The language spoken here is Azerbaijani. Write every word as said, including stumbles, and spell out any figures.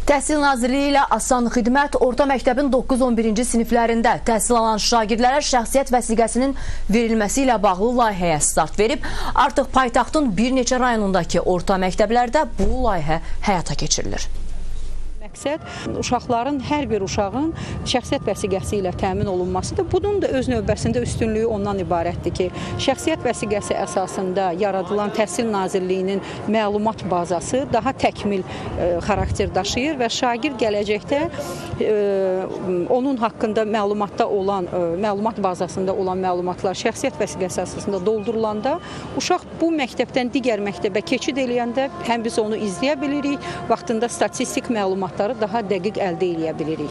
Təhsil Nazirliyi ilə Asan Xidmət orta məktəbin doqquz on birinci siniflərində təhsil alan şagirdlərə şəxsiyyət vəsiqəsinin verilməsi ilə bağlı layihəyə start verib. Artıq paytaxtın bir neçə rayonundakı orta məktəblərdə bu layihə həyata keçirilir. Məqsəd uşaqların, hər bir uşağın şəxsiyyət vəsiqəsi ilə təmin olunmasıdır. Bunun da öz növbəsində üstünlüyü ondan ibarətdir ki, şəxsiyyət vəsiqəsi əsasında yaradılan Təhsil Nazirliyinin məlumat bazası daha təkmil e, xarakter daşıyır və şagird gələcəkdə e, onun haqqında məlumatda olan, e, məlumat bazasında olan məlumatlar şəxsiyyət vəsiqəsi əsasında doldurulanda uşaq bu məktəbdən digər məktəbə keçid eləyəndə həm biz onu izləyə bilirik, vaxtında statistik məlumatlar daha dəqiq əldə edə bilirik.